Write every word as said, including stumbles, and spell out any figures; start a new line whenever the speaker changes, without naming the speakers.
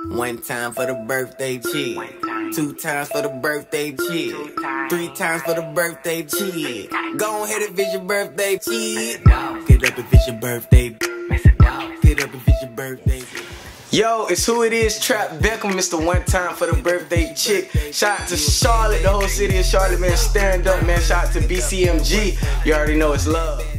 One time for the birthday chick. Two times for the birthday chick. Three times for the birthday chick. Go ahead if it's your birthday chick. Get up if it's your birthday. Get up if it's your birthday. Yo, it's who it is, Trap Beckham, Mister One Time for the birthday chick. Shout out to Charlotte, the whole city of Charlotte, man. Stand up, man. Shout out to B C M G. You already know it's love.